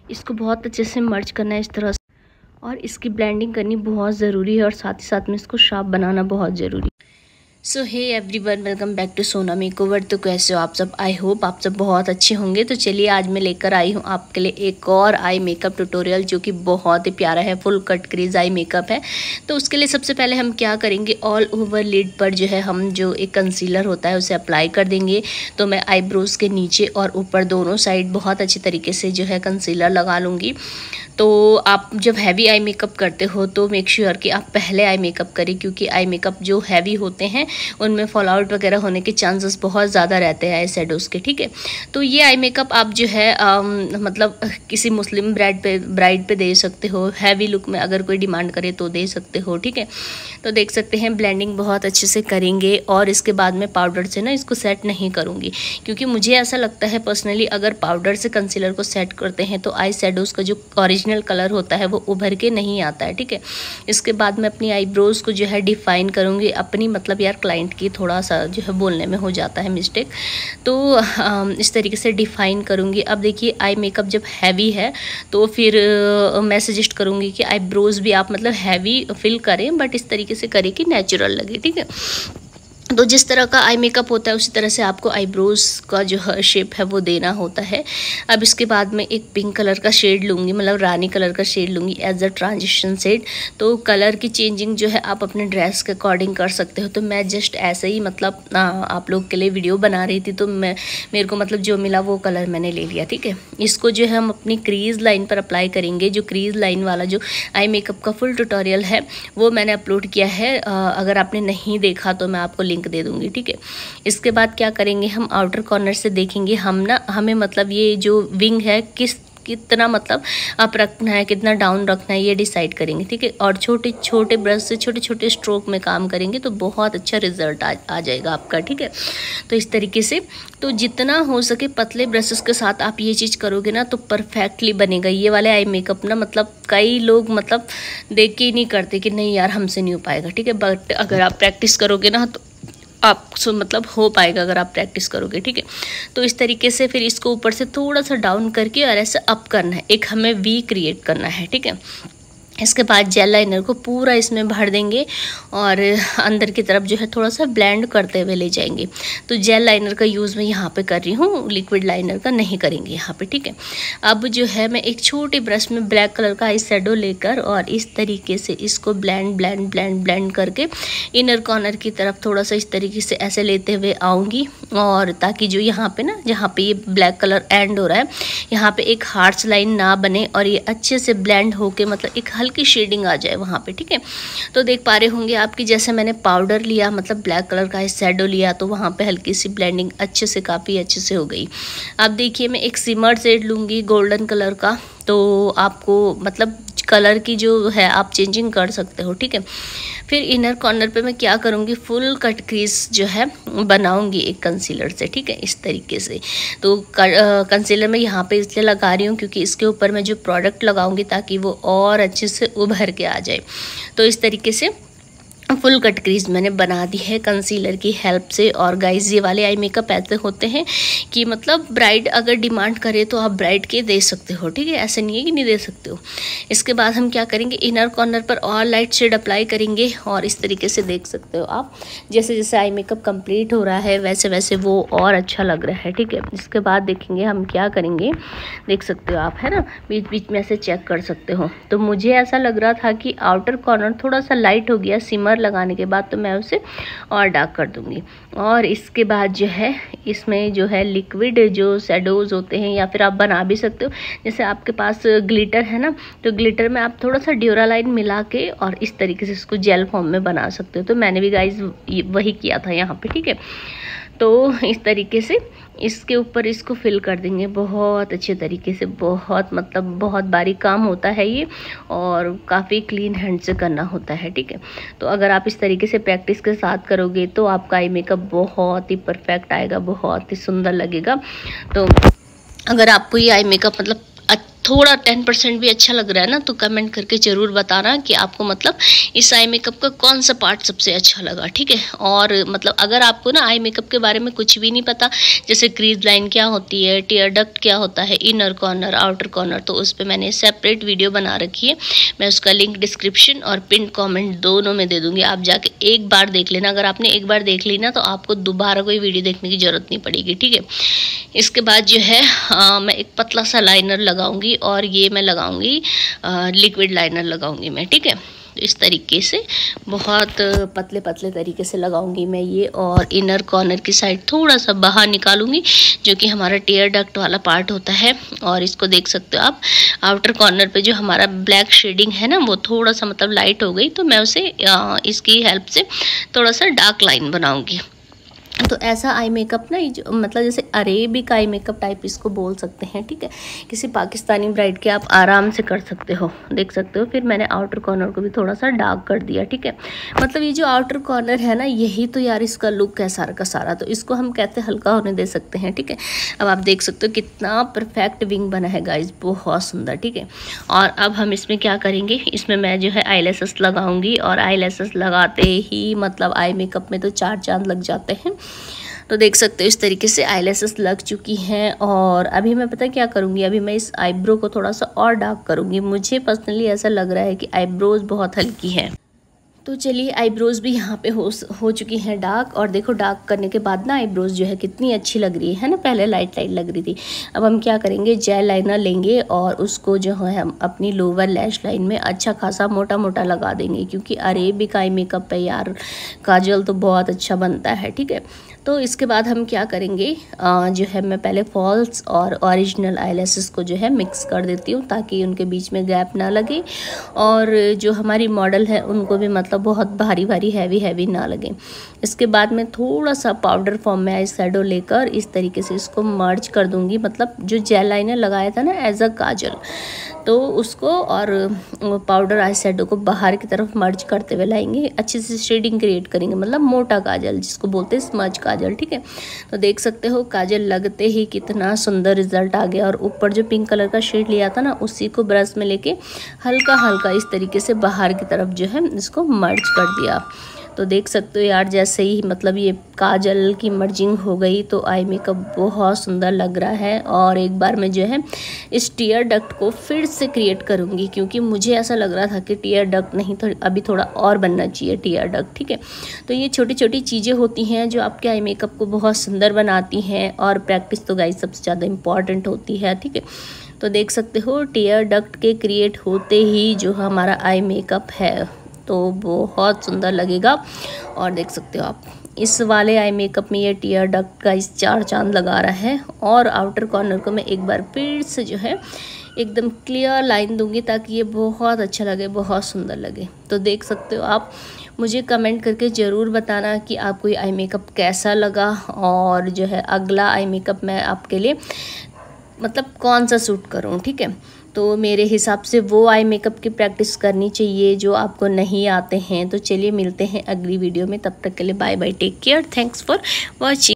इसको बहुत अच्छे से मर्ज करना है इस तरह से, और इसकी ब्लेंडिंग करनी बहुत ज़रूरी है और साथ ही साथ में इसको शार्प बनाना बहुत ज़रूरी है। So hey everyone, welcome back to Sona makeover. तो कैसे हो आप सब? आई होप आप सब बहुत अच्छे होंगे। तो चलिए आज मैं लेकर आई हूँ आपके लिए एक और आई मेकअप ट्यूटोरियल जो कि बहुत ही प्यारा है। Full cut crease eye makeup है। तो उसके लिए सबसे पहले हम क्या करेंगे, ऑल ओवर लिड पर जो है हम जो एक कंसीलर होता है उसे अप्लाई कर देंगे। तो मैं आईब्रोज़ के नीचे और ऊपर दोनों साइड बहुत अच्छी तरीके से जो है कंसीलर लगा लूँगी। तो आप जब हैवी आई मेकअप करते हो तो मेक श्योर कि आप पहले आई मेकअप करें, क्योंकि आई मेकअप जो हैवी होते हैं उनमें फॉल आउट वगैरह होने के चांसेस बहुत ज़्यादा रहते हैं आई शैडोज़ के। ठीक है, तो ये आई मेकअप आप जो है मतलब किसी मुस्लिम ब्राइड पे दे सकते हो। हैवी लुक में अगर कोई डिमांड करे तो दे सकते हो। ठीक है, तो देख सकते हैं ब्लेंडिंग बहुत अच्छे से करेंगे और इसके बाद में पाउडर से ना इसको सेट नहीं करूँगी, क्योंकि मुझे ऐसा लगता है पर्सनली अगर पाउडर से कंसीलर को सेट करते हैं तो आई शैडोज़ का जो ओरिजिनल कलर होता है वो उभर के नहीं आता है। ठीक है, इसके बाद मैं अपनी आईब्रोज़ को जो है डिफ़ाइन करूँगी अपनी, मतलब यार क्लाइंट की थोड़ा सा जो है बोलने में हो जाता है मिस्टेक, तो इस तरीके से डिफ़ाइन करूँगी। अब देखिए आई मेकअप जब हैवी है तो फिर मैं सजेस्ट करूँगी कि आईब्रोज़ भी आप मतलब हैवी फिल करें, बट इस तरीके से करें कि नेचुरल लगे। ठीक है, तो जिस तरह का आई मेकअप होता है उसी तरह से आपको आईब्रोज़ का जो शेप है वो देना होता है। अब इसके बाद मैं एक पिंक कलर का शेड लूँगी, मतलब रानी कलर का शेड लूँगी एज अ ट्रांजिशन शेड। तो कलर की चेंजिंग जो है आप अपने ड्रेस के अकॉर्डिंग कर सकते हो। तो मैं जस्ट ऐसे ही मतलब आप लोग के लिए वीडियो बना रही थी, तो मेरे को मतलब जो मिला वो कलर मैंने ले लिया। ठीक है, इसको जो है हम अपनी क्रीज़ लाइन पर अप्लाई करेंगे। जो क्रीज़ लाइन वाला जो आई मेकअप का फुल ट्यूटोरियल है वो मैंने अपलोड किया है, अगर आपने नहीं देखा तो मैं आपको लिंक दे दूंगी। ठीक है, इसके बाद क्या करेंगे, हम आउटर कॉर्नर से देखेंगे हमें मतलब ये जो विंग है कितना मतलब अप रखना है, कितना डाउन रखना है, ये डिसाइड करेंगे। ठीक है, और छोटे छोटे ब्रश से छोटे छोटे स्ट्रोक में काम करेंगे तो बहुत अच्छा रिजल्ट आ जाएगा आपका। ठीक है, तो इस तरीके से तो जितना हो सके पतले ब्रशेस के साथ आप ये चीज़ करोगे ना तो परफेक्टली बनेगा ये वाले आई मेकअप ना। मतलब कई लोग मतलब देख के ही नहीं करते कि नहीं यार हमसे नहीं हो पाएगा। ठीक है, बट अगर आप प्रैक्टिस करोगे ना तो आप मतलब हो पाएगा अगर आप प्रैक्टिस करोगे। ठीक है, तो इस तरीके से फिर इसको ऊपर से थोड़ा सा डाउन करके और ऐसे अप करना है, एक हमें वी क्रिएट करना है। ठीक है, इसके बाद जेल लाइनर को पूरा इसमें भर देंगे और अंदर की तरफ जो है थोड़ा सा ब्लेंड करते हुए ले जाएंगे। तो जेल लाइनर का यूज़ मैं यहाँ पे कर रही हूँ, लिक्विड लाइनर का नहीं करेंगे यहाँ पे। ठीक है, अब जो है मैं एक छोटे ब्रश में ब्लैक कलर का आई शैडो लेकर और इस तरीके से इसको ब्लेंड करके इनर कॉर्नर की तरफ थोड़ा सा इस तरीके से ऐसे लेते हुए आऊँगी, और ताकि जो यहाँ पे ना जहाँ पे ये ब्लैक कलर एंड हो रहा है यहाँ पे एक हार्ट्स लाइन ना बने और ये अच्छे से ब्लेंड होके मतलब एक हल्की शेडिंग आ जाए वहाँ पे। ठीक है, तो देख पा रहे होंगे आपकी जैसे मैंने पाउडर लिया, मतलब ब्लैक कलर का शैडो लिया, तो वहाँ पे हल्की सी ब्लेंडिंग अच्छे से काफ़ी अच्छे से हो गई। अब देखिए मैं एक सिमर शेड लूँगी गोल्डन कलर का, तो आपको मतलब कलर की जो है आप चेंजिंग कर सकते हो। ठीक है, फिर इनर कॉर्नर पे मैं क्या करूँगी, फुल कट क्रीज जो है बनाऊँगी एक कंसीलर से। ठीक है, इस तरीके से। तो कंसीलर मैं यहाँ पे इसलिए लगा रही हूँ क्योंकि इसके ऊपर मैं जो प्रोडक्ट लगाऊँगी ताकि वो और अच्छे से उभर के आ जाए। तो इस तरीके से फुल कट क्रीज मैंने बना दी है कंसीलर की हेल्प से। और गाइज ये वाले आई मेकअप ऐसे होते हैं कि मतलब ब्राइड अगर डिमांड करे तो आप ब्राइड के दे सकते हो। ठीक है, ऐसे नहीं है कि नहीं दे सकते हो। इसके बाद हम क्या करेंगे, इनर कॉर्नर पर और लाइट शेड अप्लाई करेंगे और इस तरीके से देख सकते हो आप जैसे जैसे आई मेकअप कंप्लीट हो रहा है वैसे वैसे वो और अच्छा लग रहा है। ठीक है, इसके बाद देखेंगे हम क्या करेंगे, देख सकते हो आप है ना, बीच बीच में ऐसे चेक कर सकते हो। तो मुझे ऐसा लग रहा था कि आउटर कॉर्नर थोड़ा सा लाइट हो गया सिमर लगाने के बाद, तो मैं उसे और डार्क कर दूंगी। और इसके बाद जो है इसमें जो है लिक्विड जो शैडोज होते हैं या फिर आप बना भी सकते हो, जैसे आपके पास ग्लिटर है ना, तो ग्लिटर में आप थोड़ा सा ड्यूरालाइन मिला के और इस तरीके से इसको जेल फॉर्म में बना सकते हो। तो मैंने भी गाइज वही किया था यहाँ पे। ठीक है, तो इस तरीके से इसके ऊपर इसको फिल कर देंगे बहुत अच्छे तरीके से। बहुत मतलब बहुत बारीक काम होता है ये और काफ़ी क्लीन हैंड से करना होता है। ठीक है, तो अगर आप इस तरीके से प्रैक्टिस के साथ करोगे तो आपका आई मेकअप बहुत ही परफेक्ट आएगा, बहुत ही सुंदर लगेगा। तो अगर आपको ये आई मेकअप मतलब थोड़ा 10% भी अच्छा लग रहा है ना, तो कमेंट करके ज़रूर बताना कि आपको मतलब इस आई मेकअप का कौन सा पार्ट सबसे अच्छा लगा, ठीक है। और मतलब अगर आपको ना आई मेकअप के बारे में कुछ भी नहीं पता, जैसे क्रीज लाइन क्या होती है, टीयर डक्ट क्या होता है, इनर कॉर्नर आउटर कॉर्नर, तो उस पर मैंने सेपरेट वीडियो बना रखी है। मैं उसका लिंक डिस्क्रिप्शन और पिन कॉमेंट दोनों में दे दूँगी, आप जाके एक बार देख लेना। अगर आपने एक बार देख ली ना तो आपको दोबारा कोई वीडियो देखने की ज़रूरत नहीं पड़ेगी, ठीक है। इसके बाद जो है मैं एक पतला सा लाइनर लगाऊंगी, और ये मैं लगाऊंगी लिक्विड लाइनर लगाऊंगी मैं, ठीक है। तो इस तरीके से बहुत पतले पतले तरीके से लगाऊंगी मैं ये, और इनर कॉर्नर की साइड थोड़ा सा बाहर निकालूंगी, जो कि हमारा टीयर डक्ट वाला पार्ट होता है। और इसको देख सकते हो आप, आउटर कॉर्नर पे जो हमारा ब्लैक शेडिंग है ना, वो थोड़ा सा मतलब लाइट हो गई, तो मैं उसे इसकी हेल्प से थोड़ा सा डार्क लाइन बनाऊंगी। तो ऐसा आई मेकअप ना, जो मतलब जैसे अरेबिक आई मेकअप टाइप इसको बोल सकते हैं, ठीक है। किसी पाकिस्तानी ब्राइड के आप आराम से कर सकते हो, देख सकते हो। फिर मैंने आउटर कॉर्नर को भी थोड़ा सा डार्क कर दिया, ठीक है। मतलब ये जो आउटर कॉर्नर है ना, यही तो यार इसका लुक है सारा का सारा, तो इसको हम कहते हैं हल्का होने दे सकते हैं, ठीक है। अब आप देख सकते हो कितना परफेक्ट विंग बना है गाइज, बहुत सुंदर, ठीक है। और अब हम इसमें क्या करेंगे, इसमें मैं जो है आई लैशेस लगाऊंगी, और आई लैशेस लगाते ही मतलब आई मेकअप में तो 4 चांद लग जाते हैं। तो देख सकते हो इस तरीके से आई लैशेस लग चुकी हैं। और अभी मैं पता क्या करूँगी, अभी मैं इस आईब्रो को थोड़ा सा और डार्क करूँगी। मुझे पर्सनली ऐसा लग रहा है कि आईब्रोज बहुत हल्की हैं, तो चलिए आईब्रोज भी यहाँ पे हो चुकी हैं डार्क। और देखो डार्क करने के बाद ना आईब्रोज जो है कितनी अच्छी लग रही है ना, पहले लाइट लाइट लग रही थी। अब हम क्या करेंगे, जेल लाइनर लेंगे और उसको जो है हम अपनी लोअर लैश लाइन में अच्छा खासा मोटा मोटा लगा देंगे, क्योंकि अरेबिक आई मेकअप पे यार काजल तो बहुत अच्छा बनता है, ठीक है। तो इसके बाद हम क्या करेंगे, जो है मैं पहले फॉल्स और ओरिजिनल आईलैशेस को जो है मिक्स कर देती हूँ, ताकि उनके बीच में गैप ना लगे, और जो हमारी मॉडल है उनको भी मतलब बहुत भारी भारी हैवी ना लगे। इसके बाद मैं थोड़ा सा पाउडर फॉर्म में आई शैडो लेकर इस तरीके से इसको मर्ज कर दूँगी, मतलब जो जेल लाइनर लगाया था ना एज अ काजल, तो उसको और पाउडर आई शैडो को बाहर की तरफ मर्ज करते हुए लाएंगे, अच्छे से शेडिंग क्रिएट करेंगे, मतलब मोटा काजल जिसको बोलते हैं स्मज काजल, ठीक है। तो देख सकते हो काजल लगते ही कितना सुंदर रिजल्ट आ गया। और ऊपर जो पिंक कलर का शेड लिया था ना, उसी को ब्रश में लेके हल्का हल्का इस तरीके से बाहर की तरफ जो है इसको मर्ज कर दिया। तो देख सकते हो यार, जैसे ही मतलब ये काजल की मर्जिंग हो गई तो आई मेकअप बहुत सुंदर लग रहा है। और एक बार मैं जो है इस टीयर डक्ट को फिर से क्रिएट करूँगी, क्योंकि मुझे ऐसा लग रहा था कि टीयर डक्ट नहीं, तो अभी थोड़ा और बनना चाहिए टीयर डक्ट, ठीक है। तो ये छोटी छोटी चीज़ें होती हैं जो आपके आई मेकअप को बहुत सुंदर बनाती हैं, और प्रैक्टिस तो गाइस सबसे ज़्यादा इम्पॉर्टेंट होती है, ठीक है। तो देख सकते हो टीयर डक्ट के क्रिएट होते ही जो हमारा आई मेकअप है तो बहुत सुंदर लगेगा। और देख सकते हो आप इस वाले आई मेकअप में ये टीयर डक्ट का इस 4 चांद लगा रहा है। और आउटर कॉर्नर को मैं एक बार फिर से जो है एकदम क्लियर लाइन दूंगी, ताकि ये बहुत अच्छा लगे, बहुत सुंदर लगे। तो देख सकते हो आप, मुझे कमेंट करके ज़रूर बताना कि आपको ये आई मेकअप कैसा लगा, और जो है अगला आई मेकअप मैं आपके लिए मतलब कौन सा सूट करूँ, ठीक है। तो मेरे हिसाब से वो आई मेकअप की प्रैक्टिस करनी चाहिए जो आपको नहीं आते हैं। तो चलिए मिलते हैं अगली वीडियो में, तब तक के लिए bye bye, take care, thanks for watching.